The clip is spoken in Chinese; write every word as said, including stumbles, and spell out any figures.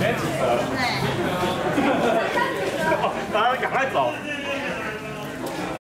边几折？对。哦，大家赶快走。